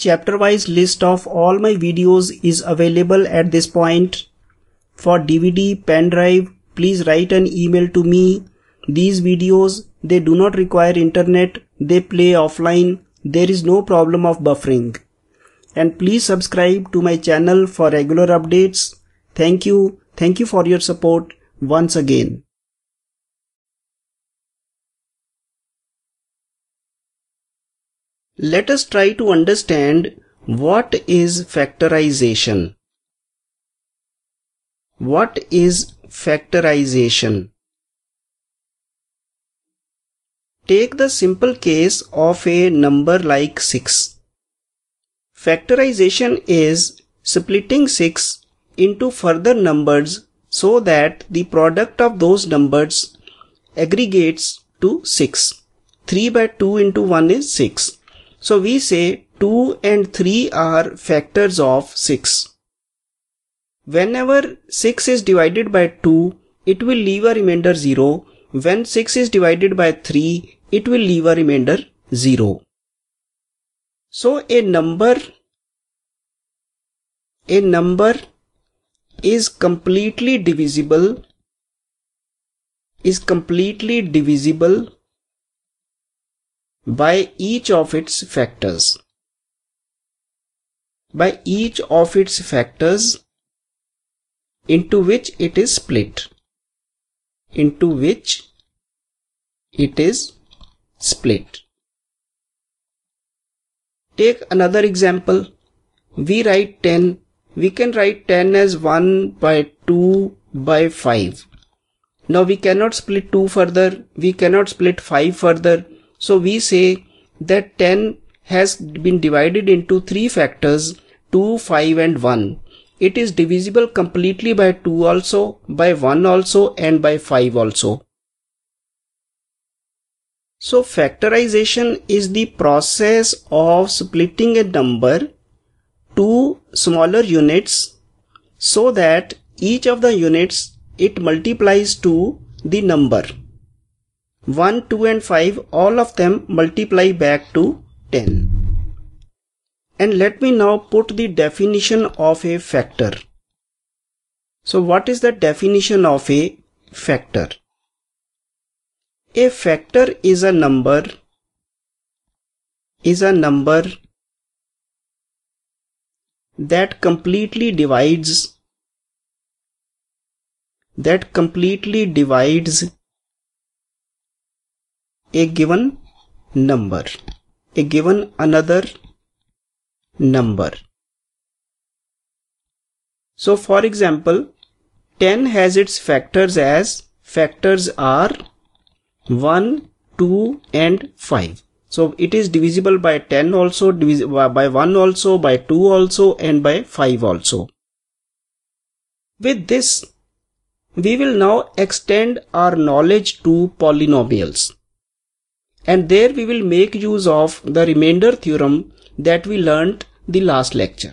chapter-wise list of all my videos is available at this point. For DVD, pen drive, please write an email to me. These videos, they do not require internet, they play offline, there is no problem of buffering. And please subscribe to my channel for regular updates. Thank you for your support once again. Let us try to understand what is factorization. What is factorization? Take the simple case of a number like 6. Factorization is splitting 6 into further numbers so that the product of those numbers aggregates to 6. 3 by 2 into 1 is 6. So we say 2 and 3 are factors of 6. Whenever 6 is divided by 2, it will leave a remainder 0. When 6 is divided by 3, it will leave a remainder 0. So a number is completely divisible by each of its factors. By each of its factors into which it is split. Take another example. We write 10. We can write 10 as 1 by 2 by 5. Now we cannot split 2 further. We cannot split 5 further. So we say that 10 has been divided into 3 factors, 2, 5 and 1. It is divisible completely by 2 also, by 1 also and by 5 also. So factorization is the process of splitting a number to smaller units so that each of the units it multiplies to the number. 1, 2 and 5, all of them multiply back to 10. And let me now put the definition of a factor. So what is the definition of a factor? A factor is a number that completely divides a given number, a given another number. So for example, 10 has its factors as factors are 1, 2 and 5. So it is divisible by 10 also, by 1 also, by 2 also and by 5 also. With this, we will now extend our knowledge to polynomials. And there we will make use of the remainder theorem that we learnt the last lecture.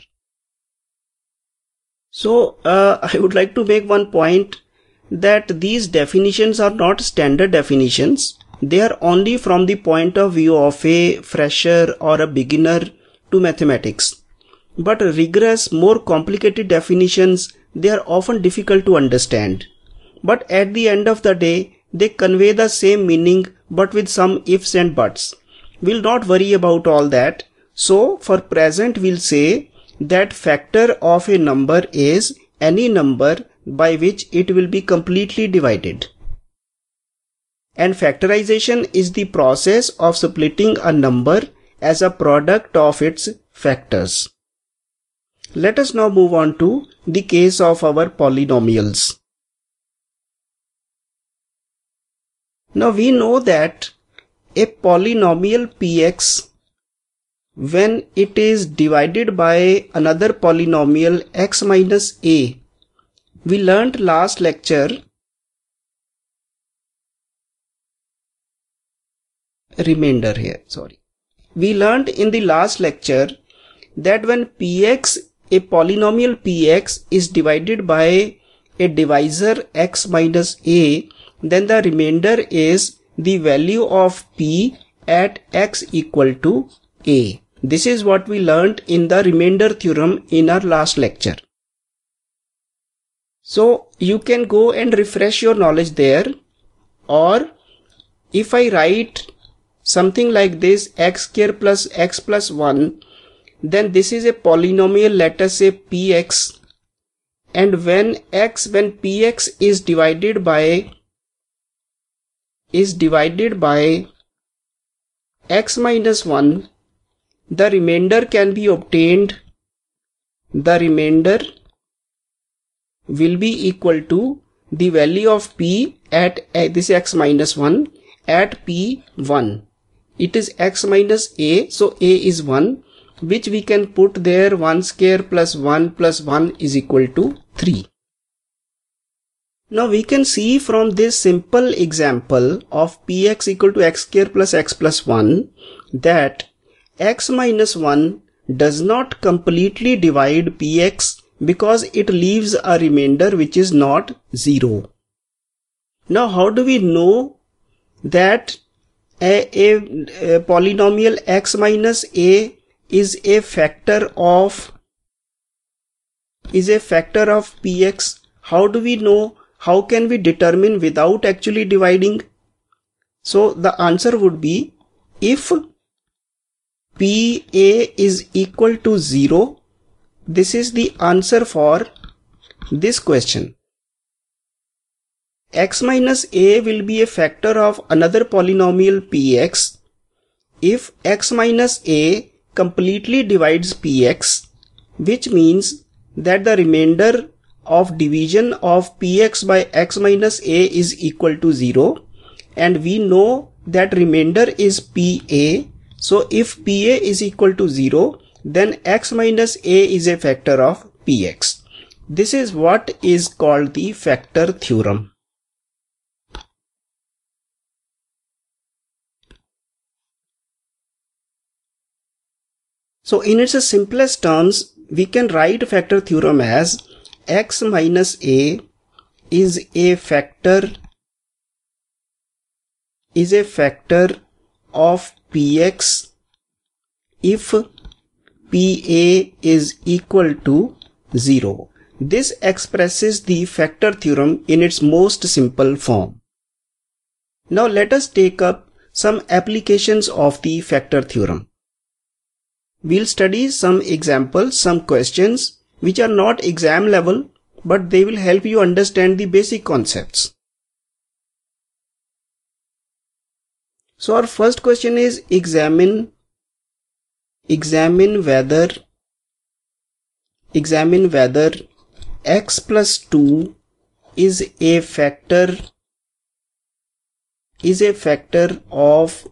So I would like to make one point that these definitions are not standard definitions. They are only from the point of view of a fresher or a beginner to mathematics. But rigorous, more complicated definitions, they are often difficult to understand. But at the end of the day, they convey the same meaning but with some ifs and buts. We'll not worry about all that. So for present we'll say that factor of a number is any number by which it will be completely divided. And factorization is the process of splitting a number as a product of its factors. Let us now move on to the case of our polynomials. Now we know that a polynomial px, when it is divided by another polynomial x minus a, we learnt last lecture remainder here, we learnt in the last lecture that when px, a polynomial px is divided by a divisor x minus a, then the remainder is the value of p at x equal to a. This is what we learnt in the remainder theorem in our last lecture. So you can go and refresh your knowledge there, or if I write something like this, x square plus x plus 1, then this is a polynomial, let us say px, and when px is divided by x minus 1, the remainder can be obtained. The remainder will be equal to the value of p at this x minus 1 at p1. It is x minus a, so a is 1, which we can put there 1 square plus 1 is equal to 3. Now we can see from this simple example of px equal to x square plus x plus 1 that x minus 1 does not completely divide px because it leaves a remainder which is not 0. Now how do we know that a polynomial x minus a is a factor of px? How do we know? How can we determine without actually dividing? So the answer would be, if pa is equal to 0, this is the answer for this question. X minus a will be a factor of another polynomial px if x minus a completely divides px, which means that the remainder of division of px by x minus a is equal to 0, and we know that remainder is pa. So if pa is equal to 0, then x minus a is a factor of px. This is what is called the factor theorem. So in its simplest terms, we can write factor theorem as x minus a is a factor of px if pa is equal to 0. This expresses the factor theorem in its most simple form. Now let us take up some applications of the factor theorem. We'll study some examples, some questions which are not exam level, but they will help you understand the basic concepts. So our first question is examine whether x plus 2 is a factor of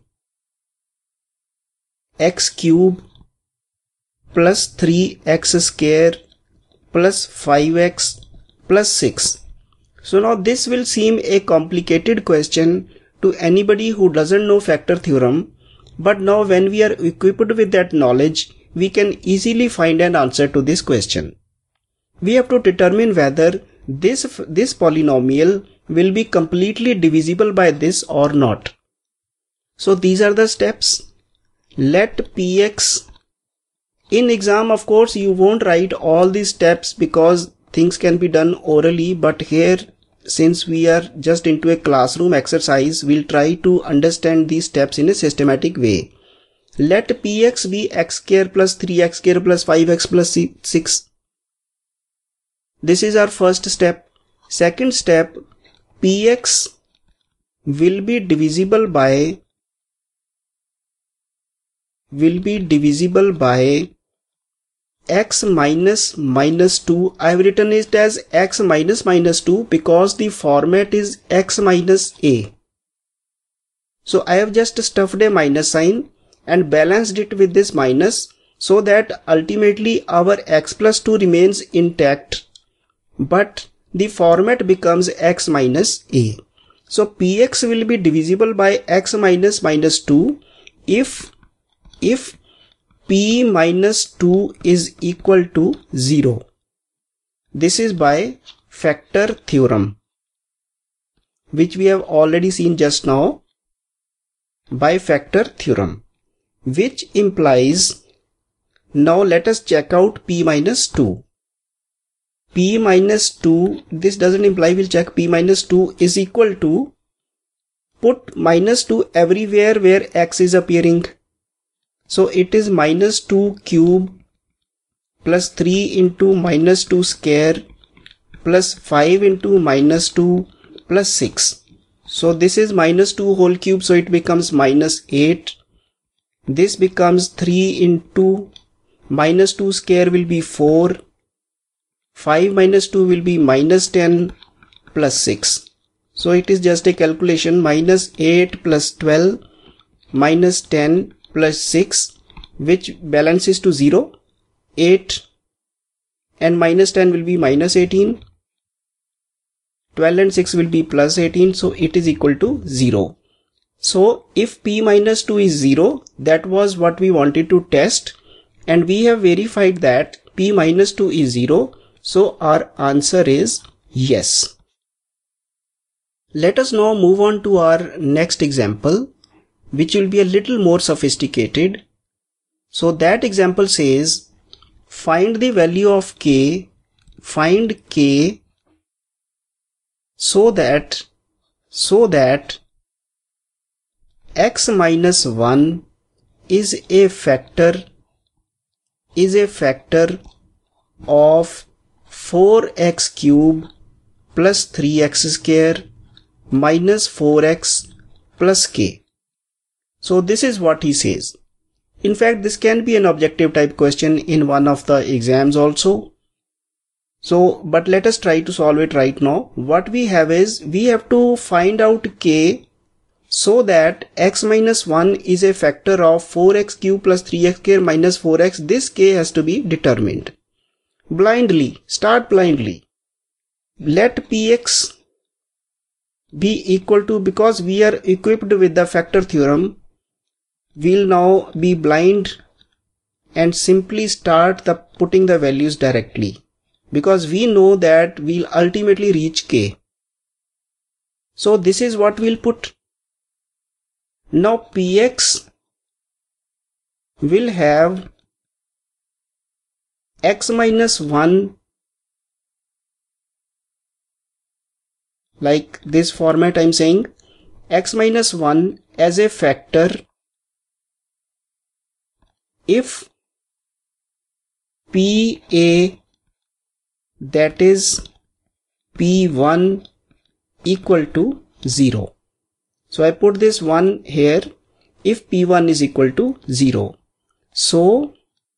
x cube plus 3x square plus 5x plus 6. So now this will seem a complicated question to anybody who doesn't know factor theorem, but now when we are equipped with that knowledge, we can easily find an answer to this question. We have to determine whether this polynomial will be completely divisible by this or not. So these are the steps. Let px, in exam of course you won't write all these steps because things can be done orally, but here since we are just into a classroom exercise, we'll try to understand these steps in a systematic way. Let px be x square plus 3x square plus 5x plus 6. This is our first step. Second step, px will be divisible by x minus 2. I have written it as x minus 2 because the format is x minus a. So I have just stuffed a minus sign and balanced it with this minus so that ultimately our x plus 2 remains intact, but the format becomes x minus a. So px will be divisible by x minus 2 if p minus 2 is equal to 0. This is by factor theorem, which we have already seen just now, by factor theorem, which implies Now let us check out p minus 2. P minus 2, this doesn't imply, we'll check p minus 2 is equal to, put minus 2 everywhere where x is appearing. So it is minus 2 cube plus 3 into minus 2 square plus 5 into minus 2 plus 6. So this is minus 2 whole cube, so it becomes minus 8. This becomes 3 into minus 2 square will be 4. 5 minus 2 will be minus 10 plus 6. So it is just a calculation, minus 8 plus 12 minus 10 plus 6, which balances to 0. 8 and minus 10 will be minus 18. 12 and 6 will be plus 18, so it is equal to 0. So if p minus 2 is 0, that was what we wanted to test, and we have verified that p minus 2 is 0, so our answer is yes. Let us now move on to our next example, which will be a little more sophisticated. So that example says, find the value of k, find k so that x minus 1 is a factor of 4x cube plus 3x square minus 4x plus k. So this is what he says. In fact, this can be an objective type question in one of the exams also. So, but let us try to solve it right now. What we have is, we have to find out k so that x minus 1 is a factor of 4x cube plus 3x square minus 4x. This k has to be determined. Blindly, start blindly. Let px be equal to, because we are equipped with the factor theorem, we'll now be blind and simply start putting the values directly, because we know that we'll ultimately reach k. So this is what we'll put. Now px will have x minus 1, like this format I'm saying, x minus 1 as a factor if pa, that is p1 equal to 0. So I put this 1 here if p1 is equal to 0. So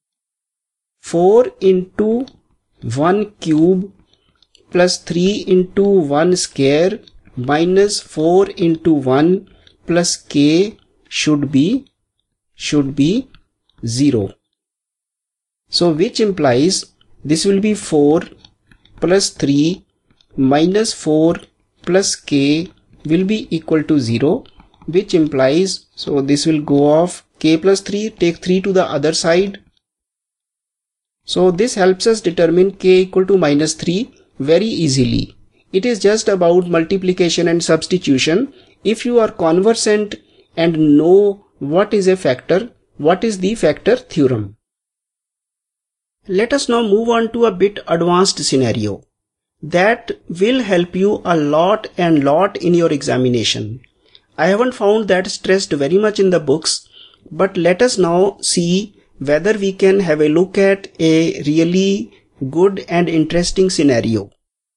4 into 1 cube plus 3 into 1 square minus 4 into 1 plus k should be 0. So which implies this will be 4 plus 3 minus 4 plus k will be equal to 0, which implies, so this will go off, k plus 3, take 3 to the other side. So this helps us determine k equal to minus 3 very easily. It is just about multiplication and substitution. If you are conversant and know what is a factor, what is the factor theorem. Let us now move on to a bit advanced scenario that will help you a lot in your examination. I haven't found that stressed very much in the books, but let us now see whether we can have a look at a really good and interesting scenario.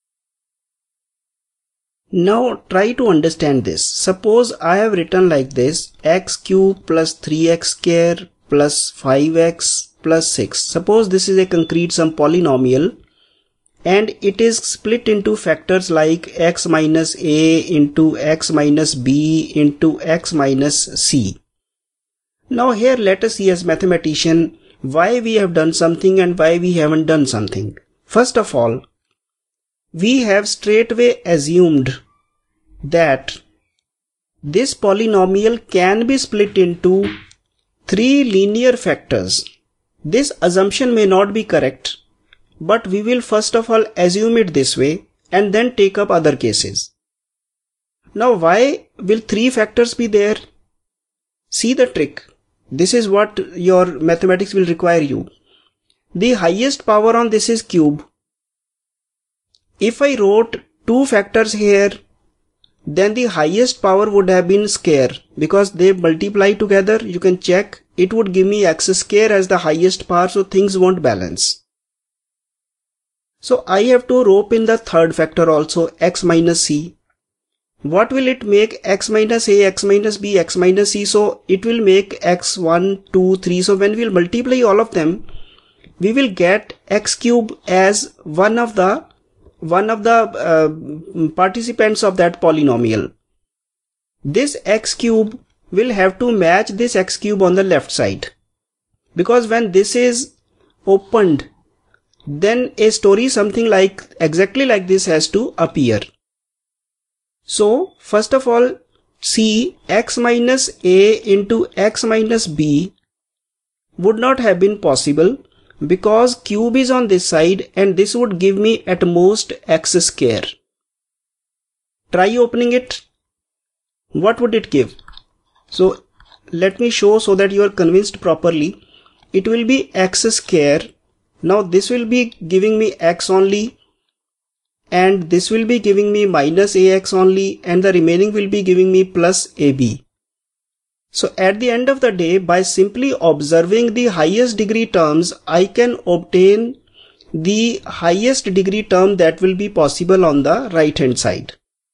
Now try to understand this. Suppose I have written like this, x cube plus 3x square plus 5x plus 6. Suppose this is a concrete sum polynomial and it is split into factors like x minus a into x minus b into x minus c. Now here let us see as mathematician why we have done something and why we haven't done something. First of all, we have straightway assumed that this polynomial can be split into 3 linear factors. This assumption may not be correct, but we will first of all assume it this way and then take up other cases. Now why will 3 factors be there? See the trick. This is what your mathematics will require you. the highest power on this is cube. If I wrote 2 factors here, then the highest power would have been square, because they multiply together. You can check, it would give me x square as the highest power, so things won't balance. So I have to rope in the third factor also, x minus c. What will it make? X minus a, x minus b, x minus c. So it will make x 1, 2, 3. So when we will multiply all of them, we will get x cube as one of the participants of that polynomial. This x cube will have to match this x cube on the left side, because when this is opened, then a story something like exactly like this has to appear. So first of all, see, x minus a into x minus b would not have been possible, because cube is on this side and this would give me at most x square. Try opening it. What would it give? So let me show so that you are convinced properly. It will be x square. Now this will be giving me x only, and this will be giving me minus ax only, and the remaining will be giving me plus ab. So at the end of the day, by simply observing the highest degree terms, I can obtain the highest degree term that will be possible on the right hand side.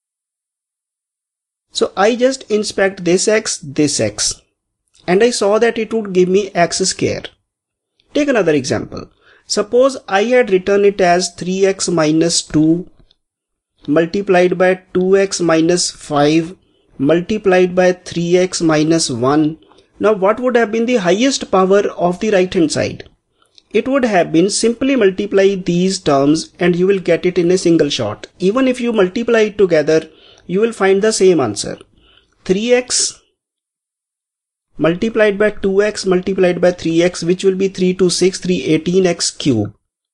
So I just inspect this x, and I saw that it would give me x square. Take another example. Suppose I had written it as 3x minus 2 multiplied by 2x minus 5 multiplied by 3x minus 1. Now what would have been the highest power of the right hand side? It would have been simply multiply these terms and you will get it in a single shot. Even if you multiply it together, you will find the same answer. 3x multiplied by 2x multiplied by 3x, which will be 3 to 6, 318x cube.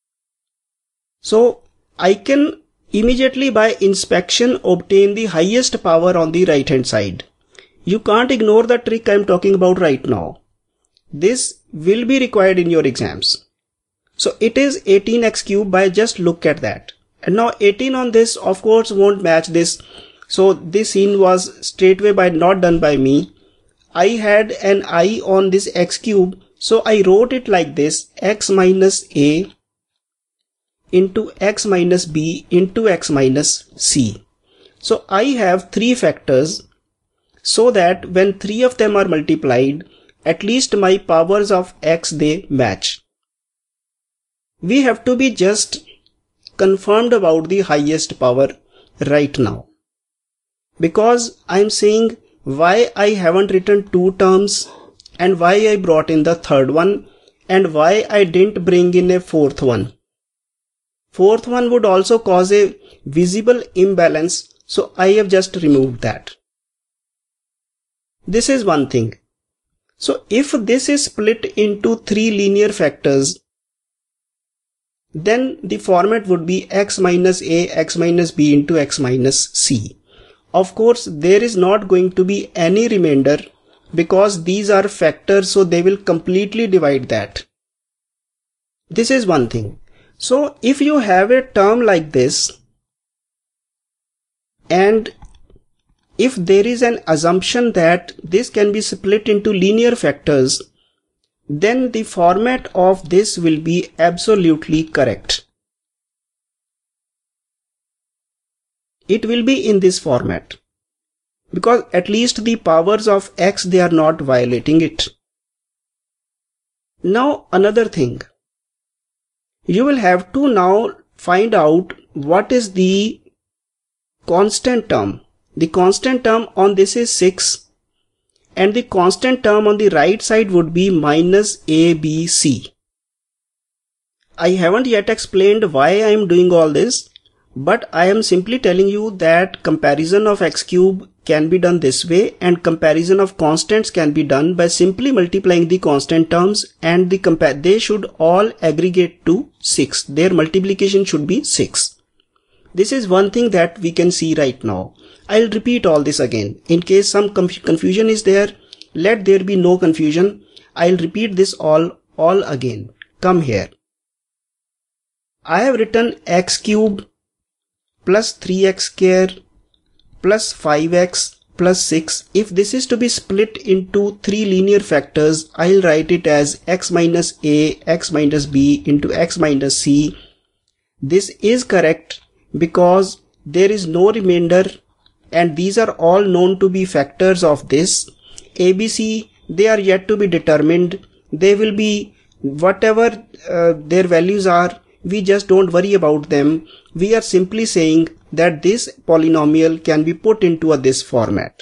So I can immediately by inspection obtain the highest power on the right hand side. You can't ignore the trick I am talking about right now. This will be required in your exams. So it is 18x cube by just look at that. And now 18 on this of course won't match this. So this scene was straightway not done by me. I had an I on this x cube. So I wrote it like this, x minus a into x minus b into x minus c. So I have 3 factors, so that when 3 of them are multiplied, at least my powers of x they match. We have to be just confirmed about the highest power right now, because I am saying why I haven't written 2 terms and why I brought in the third one and why I didn't bring in a fourth one. Fourth one would also cause a visible imbalance, so I have just removed that. This is one thing. So if this is split into 3 linear factors, then the format would be x minus a, x minus b into x minus c. Of course, there is not going to be any remainder because these are factors, so they will completely divide that. This is one thing. So if you have a term like this, and if there is an assumption that this can be split into linear factors, then the format of this will be absolutely correct. It will be in this format, because at least the powers of x, they are not violating it. Now another thing, you will have to now find out what is the constant term. The constant term on this is 6, and the constant term on the right side would be minus ABC. I haven't yet explained why I am doing all this, but I am simply telling you that comparison of x cube can be done this way, and comparison of constants can be done by simply multiplying the constant terms, and they should all aggregate to 6. Their multiplication should be 6. This is one thing that we can see right now. I'll repeat all this again. In case some confusion is there, let there be no confusion. I'll repeat this all again. Come here. I have written x cube plus 3x square plus 5x plus 6. If this is to be split into 3 linear factors, I'll write it as x minus a, x minus b into x minus c. This is correct because there is no remainder and these are all known to be factors of this. A, B, C, they are yet to be determined. They will be whatever their values are. We just don't worry about them. We are simply saying that this polynomial can be put into this format.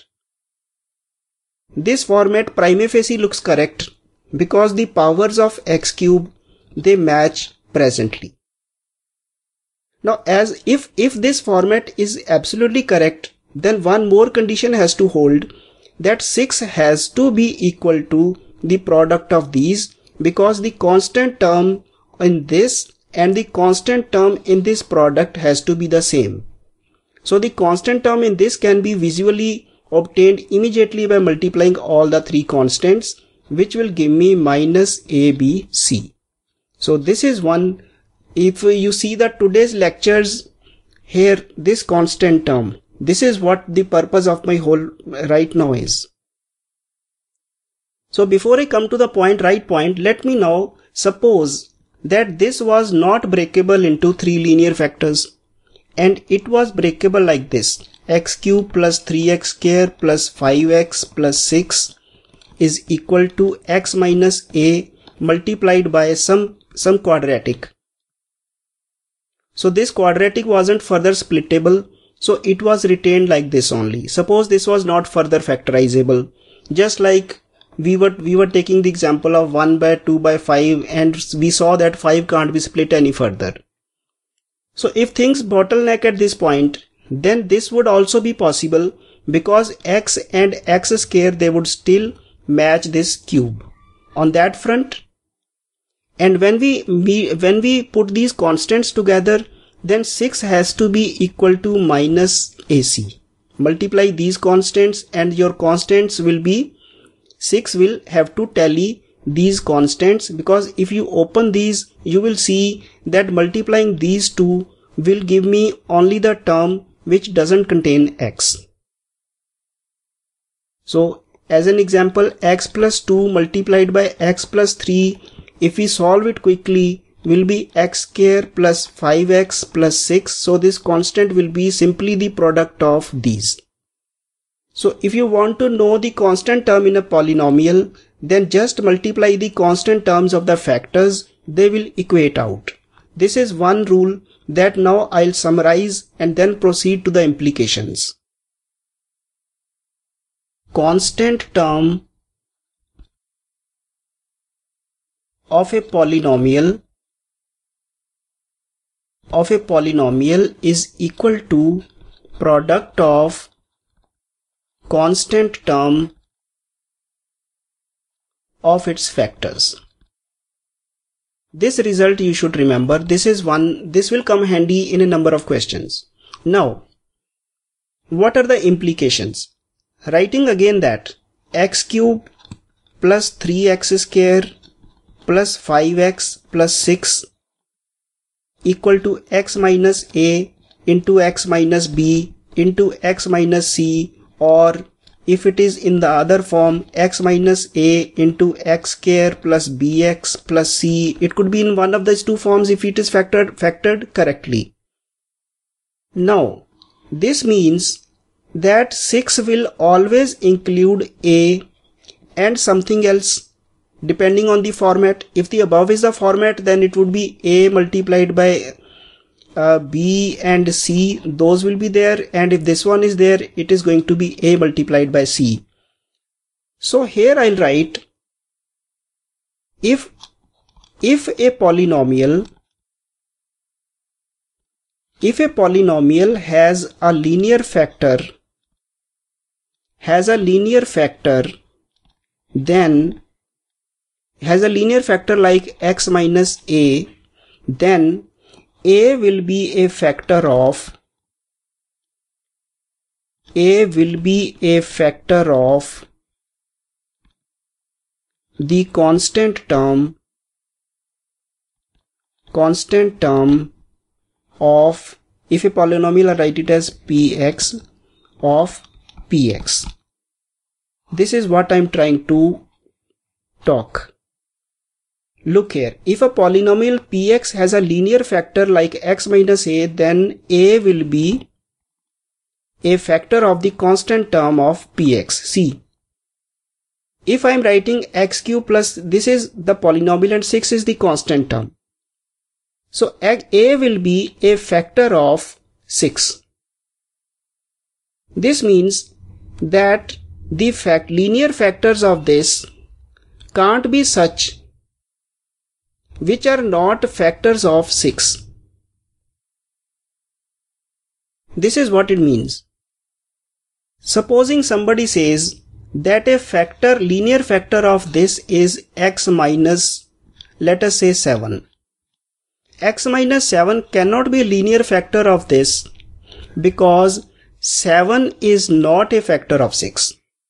This format prima facie looks correct because the powers of x cube, they match presently. Now as if this format is absolutely correct, then one more condition has to hold, that 6 has to be equal to the product of these, because the constant term in this and the constant term in this product has to be the same. So the constant term in this can be visually obtained immediately by multiplying all the 3 constants, which will give me minus ABC. So this is one. If you see that today's lectures here, this constant term, this is what the purpose of my whole right now is. So before I come to the right point, let me now suppose that this was not breakable into 3 linear factors and it was breakable like this: x cube plus 3x square plus 5x plus 6 is equal to x minus a multiplied by some quadratic. So this quadratic wasn't further splittable, so it was retained like this only. Suppose this was not further factorizable, just like we were taking the example of 1 by 2 by 5 and we saw that 5 can't be split any further. So if things bottleneck at this point, then this would also be possible because x and x square, they would still match this cube on that front. And when we put these constants together, then 6 has to be equal to minus AC. Multiply these constants and your constants will be 6 will have to tally these constants, because if you open these, you will see that multiplying these two will give me only the term which doesn't contain x. So as an example, x plus 2 multiplied by x plus 3, if we solve it quickly, will be x square plus 5x plus 6. So this constant will be simply the product of these. So if you want to know the constant term in a polynomial, then just multiply the constant terms of the factors. They will equate out. This is one rule that now I'll summarize and then proceed to the implications. Constant term of a polynomial is equal to product of constant term of its factors. This result you should remember. This will come handy in a number of questions. Now, what are the implications? Writing again that x cube plus 3x square plus 5x plus 6 equal to x minus a into x minus b into x minus c, or if it is in the other form, x minus a into x square plus bx plus c. It could be in one of these two forms if it is factored correctly. Now, this means that 6 will always include a and something else depending on the format. If the above is the format, then it would be a multiplied by b and c, those will be there, and if this one is there, it is going to be a multiplied by c. So here I'll write, if a polynomial has a linear factor then has a linear factor like x minus a, then a will be a factor of the constant term of, if a polynomial, I write it as px of px. This is what I'm trying to talk. Look here, if a polynomial px has a linear factor like x minus a, then a will be a factor of the constant term of px. See, if I'm writing x cube plus, this is the polynomial and 6 is the constant term. So a will be a factor of 6. This means that the linear factors of this can't be such which are not factors of 6. This is what it means. Supposing somebody says that a linear factor of this is x minus, let us say 7. X minus 7 cannot be a linear factor of this because 7 is not a factor of 6.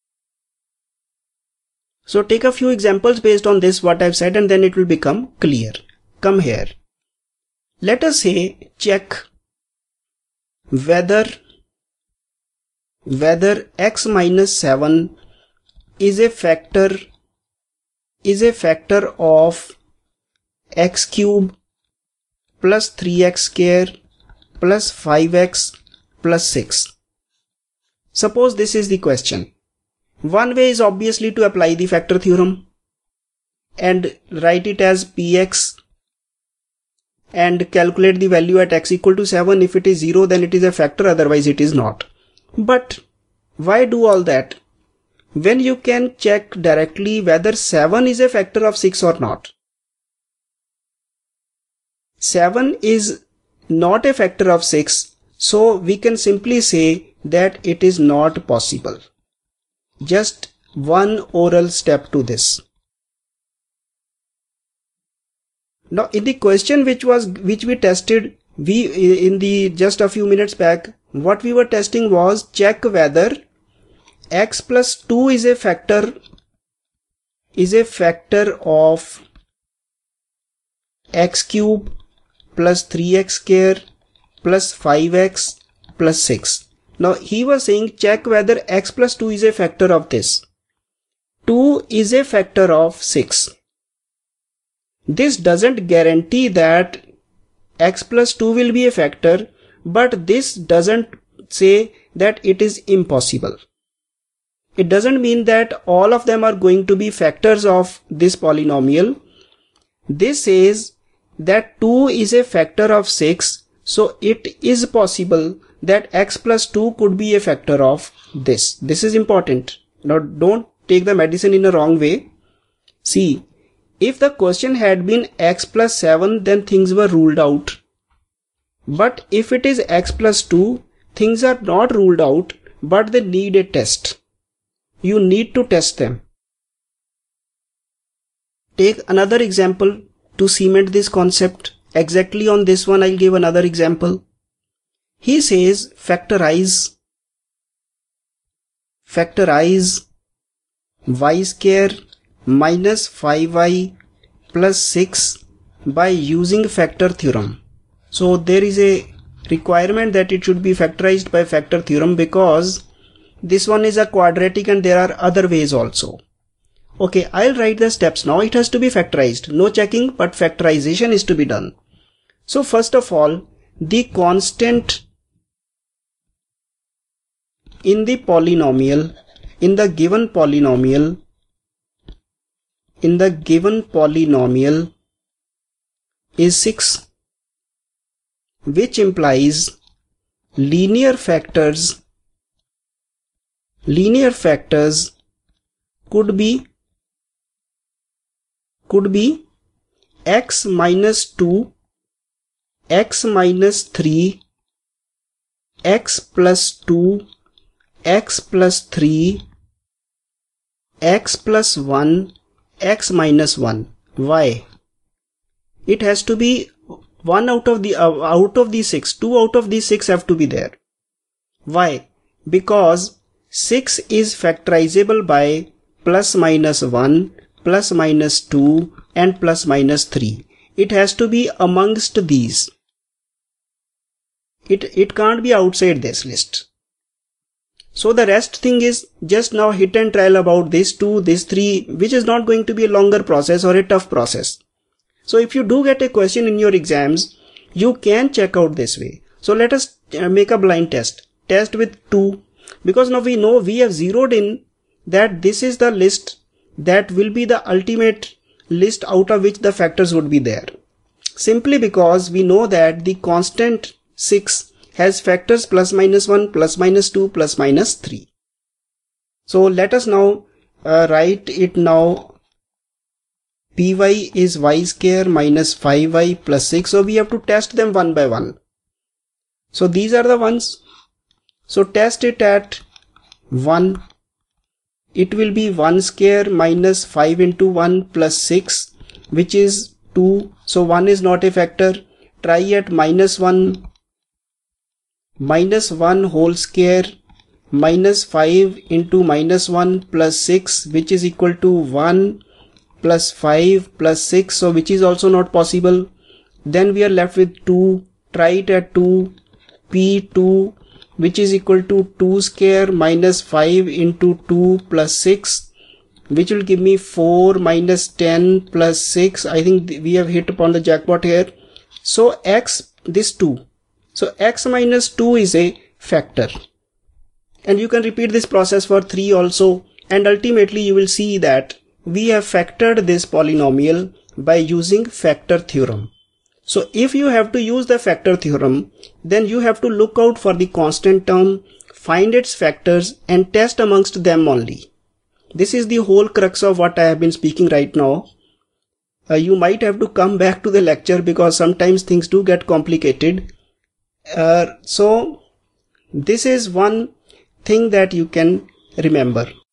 So take a few examples based on this what I've said, and then it will become clear. Come here. Let us say check whether x minus 7 is a factor of x cube plus 3x square plus 5x plus 6. Suppose this is the question. One way is obviously to apply the factor theorem and write it as px and calculate the value at x equal to 7. If it is 0, then it is a factor, otherwise it is not. But why do all that when you can check directly whether 7 is a factor of 6 or not? 7 is not a factor of 6, so we can simply say that it is not possible. Just one oral step to this. Now in the question which we tested, just a few minutes back, what we were testing was check whether x plus 2 is a factor of x cube plus 3x square plus 5x plus 6. Now he was saying check whether x plus 2 is a factor of this. 2 is a factor of 6. This doesn't guarantee that x plus 2 will be a factor, but this doesn't say that it is impossible. It doesn't mean that all of them are going to be factors of this polynomial. This says that 2 is a factor of 6, so it is possible that x plus 2 could be a factor of this. This is important. Now don't take the medicine in a wrong way. See, if the question had been x plus 7, then things were ruled out. But if it is x plus 2, things are not ruled out, but they need a test. You need to test them. Take another example to cement this concept. Exactly on this one I'll give another example. He says factorize y square minus 5y plus 6 by using factor theorem. So there is a requirement that it should be factorized by factor theorem because this one is a quadratic and there are other ways also. Okay, I'll write the steps now. It has to be factorized. No checking, but factorization is to be done. So first of all, the constant in the polynomial, in the given polynomial is 6, which implies linear factors could be x minus 2, x minus 3, x plus 2, x plus 3, x plus 1, x minus 1. Why? It has to be one out of these 6. 2 out of these 6 have to be there. Why? Because 6 is factorizable by plus minus 1, plus minus 2 and plus minus 3. It has to be amongst these. it can't be outside this list. So the rest thing is just now hit and trial about this 2, this 3, which is not going to be a longer process or a tough process. So if you do get a question in your exams, you can check out this way. So let us make a blind test. Test with 2, because now we know we have zeroed in that this is the list that will be the ultimate list out of which the factors would be there. Simply because we know that the constant 6 has factors plus minus 1, plus minus 2, plus minus 3. So let us now write it now. Py is y square minus 5y plus 6. So we have to test them one by one. So these are the ones. So test it at 1. It will be 1 square minus 5 into 1 plus 6, which is 2. So 1 is not a factor. Try at minus 1. Minus 1 whole square minus 5 into minus 1 plus 6, which is equal to 1 plus 5 plus 6. So which is also not possible. Then we are left with 2. Try it at 2. P2, which is equal to 2 square minus 5 into 2 plus 6, which will give me 4 minus 10 plus 6. I think we have hit upon the jackpot here. So x, this 2. So x minus 2 is a factor. And you can repeat this process for 3 also. And ultimately you will see that we have factored this polynomial by using factor theorem. So if you have to use the factor theorem, then you have to look out for the constant term, find its factors and test amongst them only. This is the whole crux of what I have been speaking right now. You might have to come back to the lecture because sometimes things do get complicated. So this is one thing that you can remember.